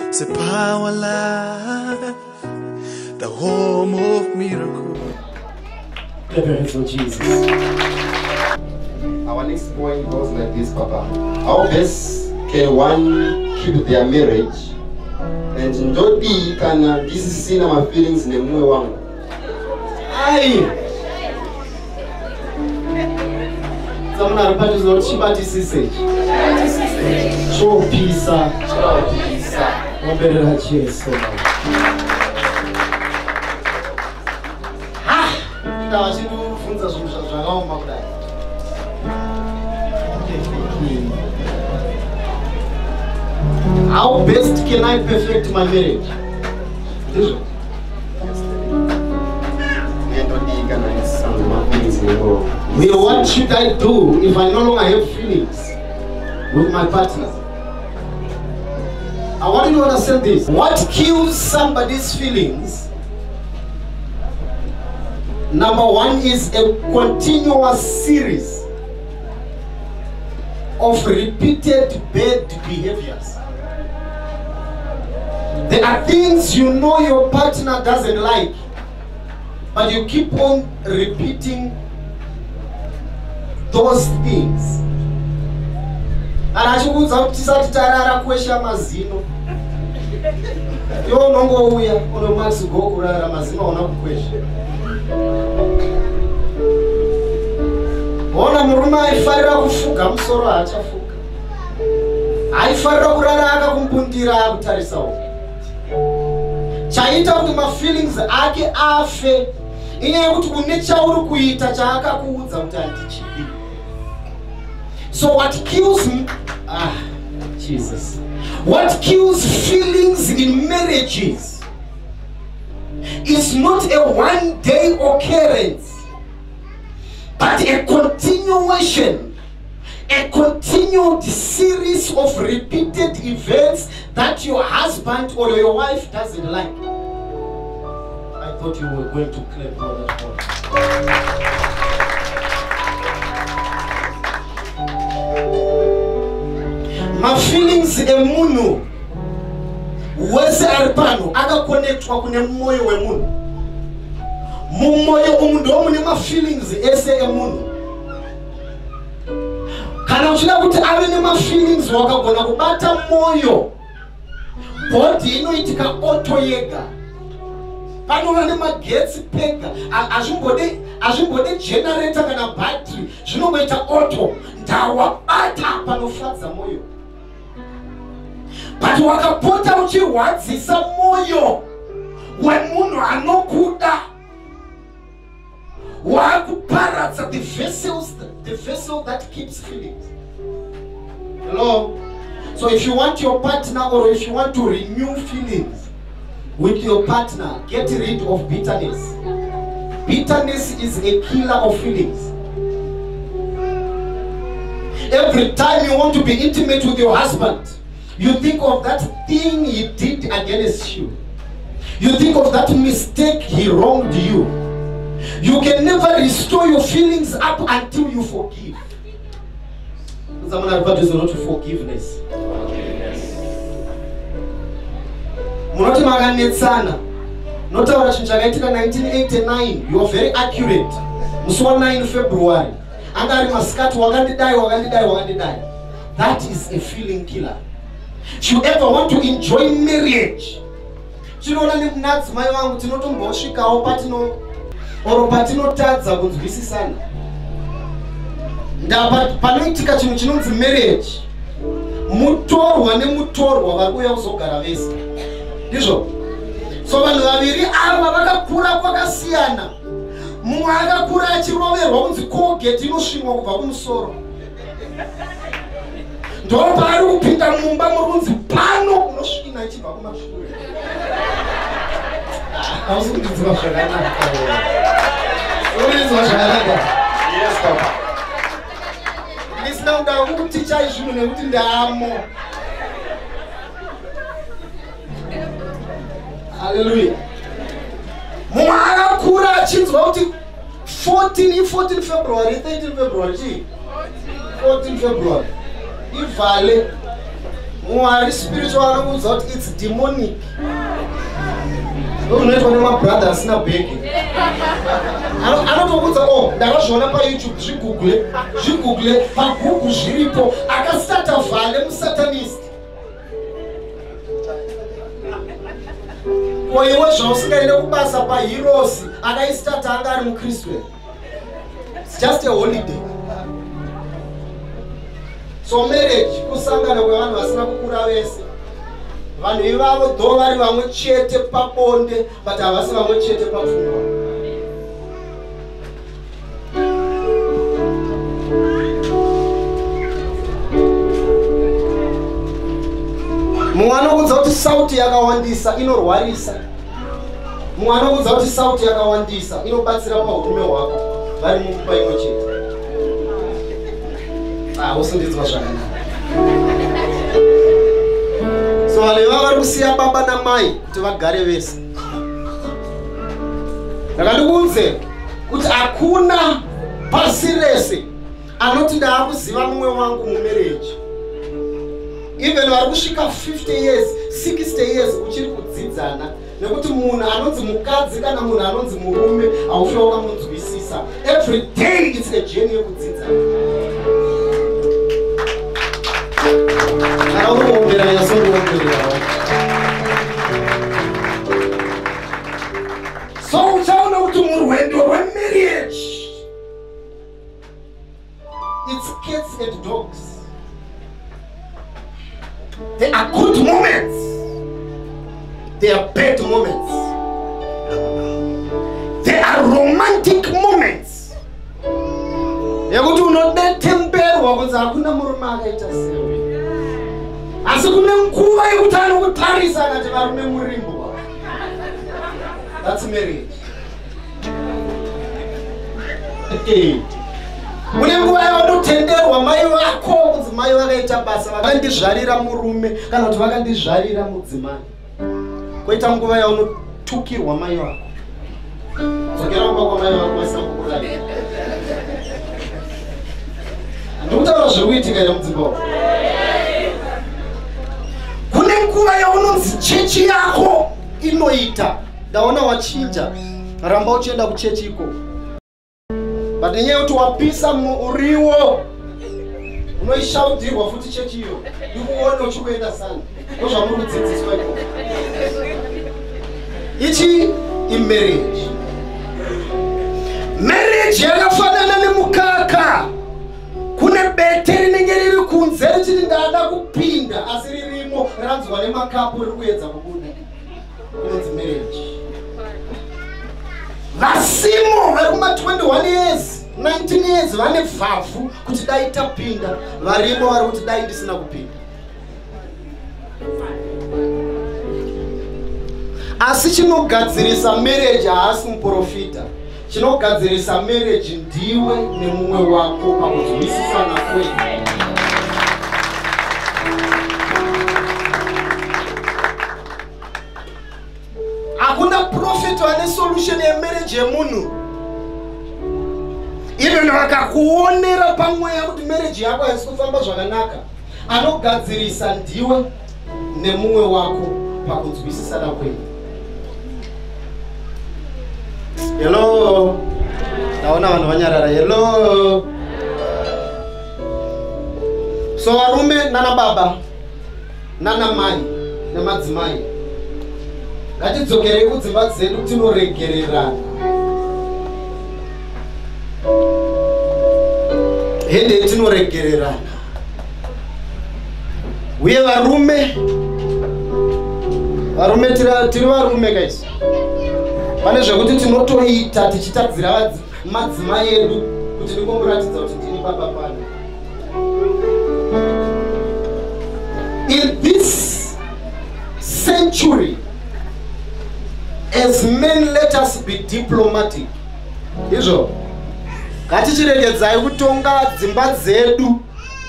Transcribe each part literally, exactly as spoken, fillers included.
It's a power life, the home of miracle. Clap your hands for Jesus. Our next point goes like this, Papa. How best can one keep their marriage and not be can uh, this is seeing my feelings in the moyo? Aye. Someone are part of the Chibati Sisage. Show peace. Show peace. One better than cheers. Ah! Now I should do funds as well. How best can I perfect my marriage? This one. Well, what should I do if I no longer have feelings with my partner? I want you to understand this. What kills somebody's feelings? Number one is a continuous series of repeated bad behaviors. There are things you know your partner doesn't like, but you keep on repeating those things. And I should go to Satarara Kwesha Mazino. You don't go where on a max go Kurara Mazino on a question. Ona Muruma, I fire up Fuka, I'm sorry, Fuka. I fire up Rara Kumpundira Tarisao. Chaita with my feelings, Ake Afe. In able to nature Urukuita Chaka Kuza Utantichi. So what kills me, ah, Jesus, what kills feelings in marriages is not a one-day occurrence, but a continuation, a continued series of repeated events that your husband or your wife doesn't like. I thought you were going to clap for that one. My feelings emunu wese arpano aga connect wa kune moyo wemunu mu moyo umundu omune ma feelings ese emunu kana uchida kuti ave ne ma feelings wakagona kubata moyo body inoitika auto yega panova ne magetsi pega azvimbode azvimbode generator kana battery zvinoita auto ndawabata panofadza moyo. But wakapota uchirwadzisa moyo wemunhu anokuda wakuparadza the vessels the vessel that keeps feelings. Hello? So if you want your partner or if you want to renew feelings with your partner, get rid of bitterness. Bitterness is a killer of feelings. Every time you want to be intimate with your husband, you think of that thing he did against you. You think of that mistake he wronged you. You can never restore your feelings up until you forgive. Someone advises not to forgiveness. Munoti maganetsana. Notaura chinchakaitika nineteen eighty-nine. You are very accurate. Musi wa nine February. Angari maskati wakandidai wakandidai wakandidai. That is a feeling killer. If you ever want to enjoy marriage, chinoona nemunatsi mai vangu tinotombosvikawo patino oro patinotadza kunzwisisana. Ndapa panoitika chinhu chinonzi marriage, mutorwa nemutorwa vari kuuya kuzogara vese. Ndizvo? So vanhu vaviri ava vakakura kwakasiyana. Mumwe akakura achiroverwa kunzi Colgate inosvinwa kubva kumusoro. Ndopa ari kupinda mumba murunzi pano unosvina ichibva kumashure. Hausi kundidziva zvakanaka. Unoizwa zvakanaka. Yes, Papa. Ndisina kuda kuti chaizvino nekuti ndamo. Hallelujah. Mumwe akakura achinzwa kuti fourteen February, thirteen February, fourteen February. Ivale Mwari spiritual anokuudza kuti it's demonic. Unoitwa nemabrother asina bhegi. Anotokuudza oh ndakazviona paYouTube, zvigoogle, zvigoogle pagoogle zviripo, akastarta vhale musatanist. Ko iwe zvausingaende kubasa paHeroes akaistarta anga ari muKristu. It's just a holiday. So marriage kusangana kwevanhu vasina kukura vese. Vanhu ivavo dho vari vamwe chete pabonde but havasi vamwe chete papfungwa. Mumwe anokuudza kuti sauti yakawandisa inorwarisa. Mumwe anokuudza kuti sauti yakawandisa inobatsira paurume hwako vari mukupa imwe chete. Ah, usindidzwa zvakanaka. So vanhu ivava vari kusiya baba namai kuti vagare vese. Ndakandikuudze kuti hakuna pasi rese anoti ndaakuziva mumwe wangu mumarriage. Even vari kusvika fifty years, sixty years uchiri kudzidzana. Nekuti munhu anonzi mukadzi kana munhu anonzi murume haufi wakamunzwisisa. Every day it's a journey yekudzidzana. So uchaona kuti murwendo rwemarriage it's cats and dogs. There are good moments, there are bad moments, there are romantic moments. Yekuti unodetemberwa kunzi hakuna murume akaita sewe. Asi kune nguva yekuti anokutarisa akati varume murimbo. That's marriage. Kune nguva yaunotenderwa mai vako kunzi mai vakaita basa vakandizvarira murume kana kuti vakandizvarira mudzimai. Koita nguva yaunotukirwa mai vako. Dzokera kumba kwamai vako vasina kukurada. Ndikutaura zviri kuitika ere mudzimba umu? Kune nguva yaunonzi chechi yako inoita. Ndaona wachinja. Ramba uchienda kuchechi iko. But nenyaya yekuti wapisa muriwo unoishautirwa futi chechi iyo. Ndikuone uchikuenda sana. Ndozvamuri kudzidziswa iko. Ichi imarriage. Marriage yakafanana nemukaka. Kune bete rinenge riri kunze richiti ndada kupinda asi ririmo ranzwa nemakapu riri kuedza kubuda. Inonzi marriage. Vasimo vari kuma twenty-one years, nineteen years vane vhavhu kuti dai tapinda, varimo vari kuti dai ndisina kupinda. Asi chinogadzirisa marriage haasi muprofita. Chinogadzirisa marriage ndiwe nemumwe wako pakunzwisisana kwenyu. Hakuna profit wane solution ya marriage yemunhu. Even vakakuonera pamweya kuti marriage yako haisi kufamba zvakanaka, anogadzirisa ndiwe nemumwe wako pakunzwisisana kwenyu. Hello. Naona vanhu vanyarara. Hello. So varume nana baba nana mai nemadzimai, ngatidzokerei kudzimba dzedu tinoregererana. Hende tinoregererana. Uye varume varume tiri varume guys. Pane zvekuti tinotoita tichitadzira madzimai edu kuti ndingomuratidza kuti ndini baba pano. In this century, as men, let us be diplomatic. Izvo ngatichirengedzai kutonga dzimba dzedu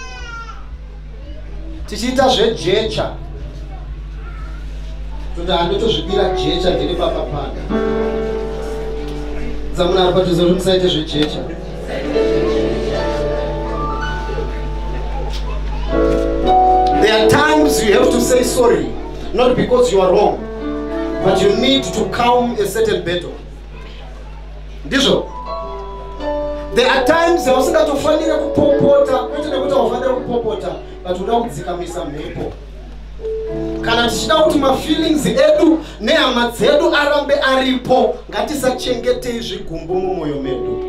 tichiita zvejecha. Kuti handotozvibira jecha ndiri baba pano. Dzamuna ari padhuze kuti musaite zvejecha. There are times you you have to say sorry, not because you are wrong, but you need to calm a certain battle. Ndizvo. There are times usingatofanira kupopota, kwete nekuti ufanira kupopota, but unoda kudzikamisa mhepo. Kana tichida kuti ma feelings edu nehama dzedu arambe aripo, ngatisachengetei zvigumbu mumwoyo medu.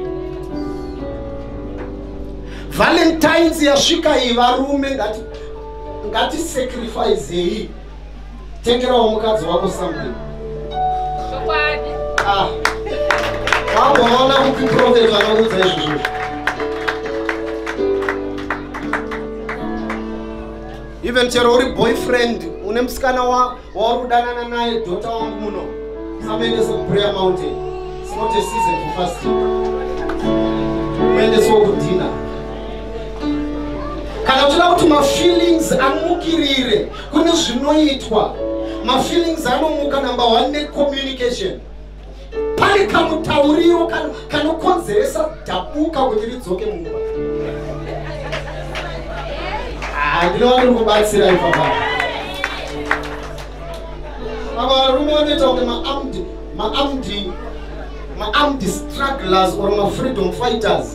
Valentines yasvika iyi varume ngati ngati sacrifice iyi. Tengerawo mukadzi wako something. Ah. Wabona kuti prophet anoudza izvozvo. Even chero uri boyfriend, une musikana wa warudanana naye daughter wangu muno. Samendese ku prayer mountain. It's not a season for fasting. Uendese ku dinner. Kana uchida kuti ma feelings amukirire kune zvinoitwa. Ma feelings anomuka number one ne communication. Pane kamutauriro kanokonzeresa dhabuka kuti ridzoke mumba. Ndinoda kubatsira ipapa. Varume vanoita kuti ma-armed ma-armed ma-armed strugglers or ma-freedom fighters.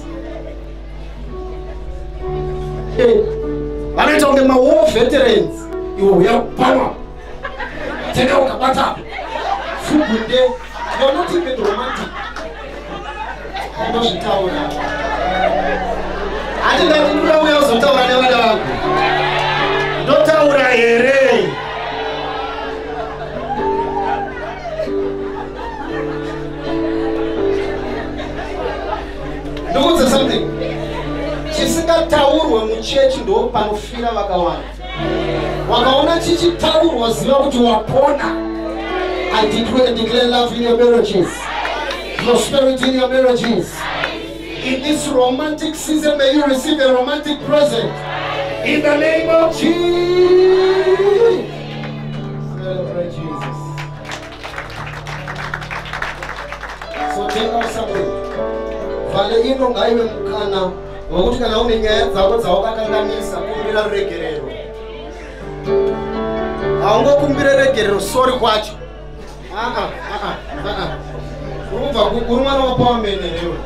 Vanoita kuti ma-war veterans. Iwo uyakupama. Tena ukabata. Fugunde. You're not even romantic. I know she told her. I didn't know where I was told her never dog. Don't tell her here. Don't say something. She said that tower when we church ndo panofira vakawana. Wakaona chichi tower was not to wapona. I declare, declare love in your marriages, prosperity in your marriages. In this romantic season, may you receive a romantic present. In the name of Jesus. Celebrate Jesus. So tell us something. Vale ino ngaiwe mukana. Wakuti kana une nyaya dzako dzawakakanganisa kumbira regerero. Haungokumbire regerero, sorry kwacho. Ah ah ah ah ah. Uva kurumana wapawamene leo.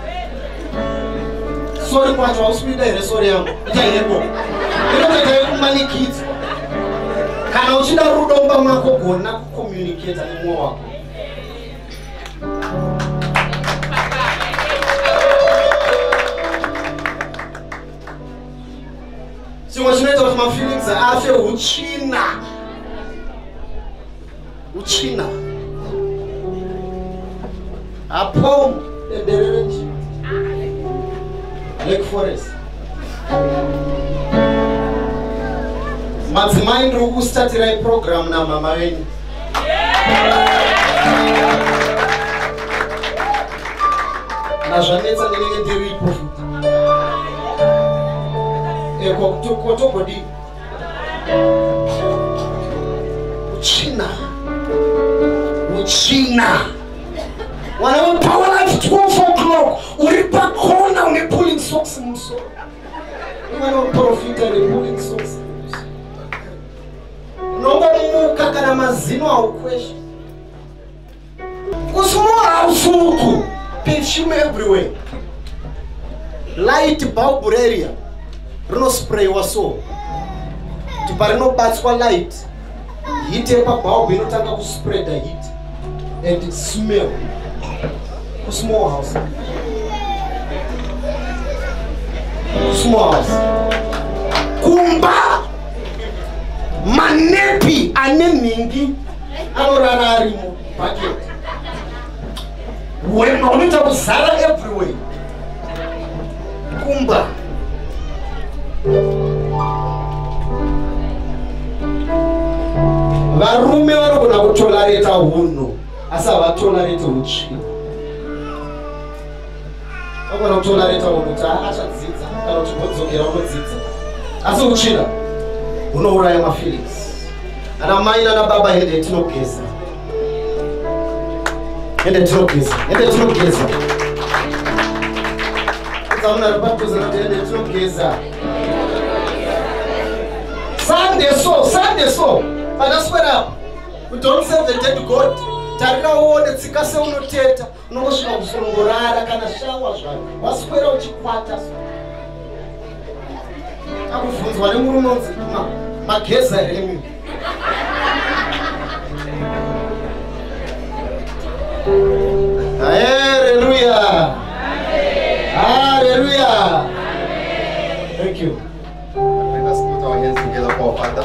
Sorry kwacho ausipida here sorry yangu. Itayepo. Inoita kumanikidza. Kana uchida rudomba mwako gona kucommunicate nemwoyo wako. Chimwe chinoita kuti ma feelings afe uchina. Uchina. Upon the derelict Lake Forest. Madzimai ndiri kustatira program na mama wenyu. Nazvanetsa ndinenge ndiripo futi. Eko kutokodi. Uchina. Uchina. When I went power life twelve o'clock, we back corner on the pulling socks in so. When I profit and the pulling socks. No one kakana mazino au question. Kusumora usuku, perfume everywhere. Light bulb area. Rino spray waso. Tiparino batswa light. Heat epa bulb inotanga ku spread the heat and it smell. Small house. Small house. Kumba manepi anemingi anorara arimo bucket. When unoita kuzara everywhere. Kumba. Varume vanogona kutolereta hunhu asi havatolerete uchi. Vakona kutolereta hunhu kuti achadzidza kana kuti vodzokera unodzidza. Asi uchina unouraya ma feelings. Ana mai nana baba ende tinogeza. Ende tinogeza. Ende tinogeza. Zamuna ripatuza kuti ende tinogeza. Sunday so, Sunday so. But that's what up. We don't serve the dead God. Tarira wone tsika se unoteta. Unongosvika kusongorara kana shawa zvako. Waswera uchikwata. Akuvunzwa nemurume unzi mageza remi. Hallelujah. Hallelujah. Thank you. Let us put our hands together for our Father.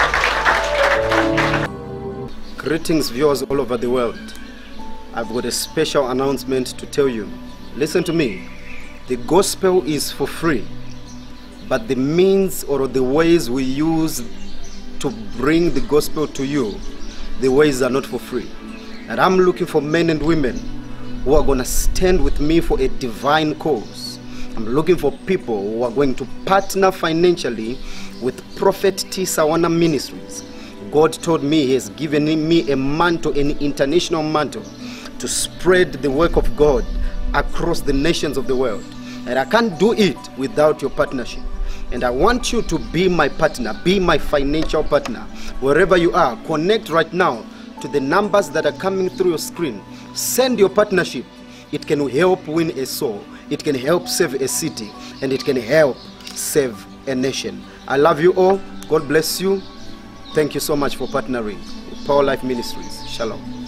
Greetings, viewers all over the world. I've got a special announcement to tell you. Listen to me. The gospel is for free, but the means or the ways we use to bring the gospel to you, the ways are not for free. And I'm looking for men and women who are going to stand with me for a divine cause. I'm looking for people who are going to partner financially with Prophet T. Sawana Ministries. God told me He has given me a mantle, an international mantle, to spread the work of God across the nations of the world. And I can't do it without your partnership. And I want you to be my partner, be my financial partner. Wherever you are, connect right now to the numbers that are coming through your screen. Send your partnership. It can help win a soul. It can help save a city. And it can help save a nation. I love you all. God bless you. Thank you so much for partnering with Power Life Ministries. Shalom.